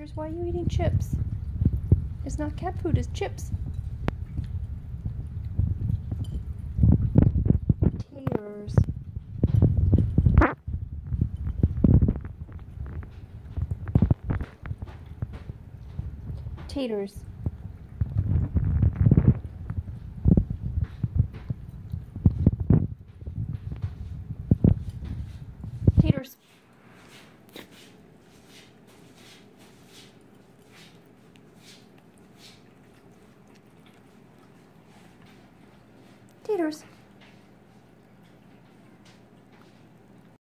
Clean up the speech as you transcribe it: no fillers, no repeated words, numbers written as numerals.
Taters, why are you eating chips? It's not cat food, it's chips. Taters. Taters. Taters. Taters.